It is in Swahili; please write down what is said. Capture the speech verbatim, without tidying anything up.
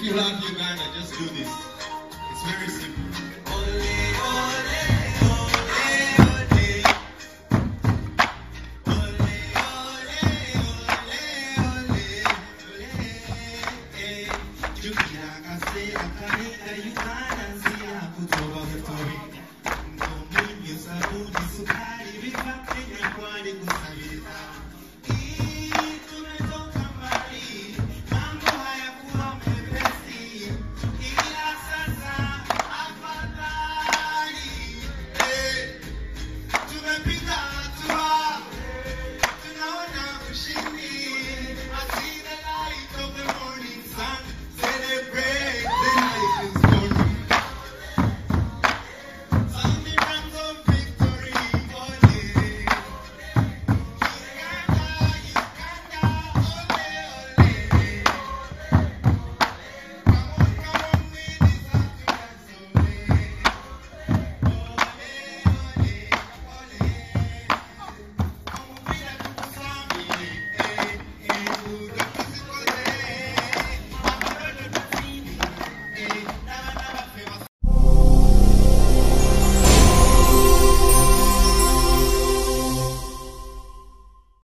you love Uganda, just do this. It's very simple. Olee, olee, olee, olee. Olee, olee, olee, olee. Jukia kase akaleta Uganda nzia kutoka Victoria. Mdomoni sabuni sukari vipate nyakwani kusabiriza. She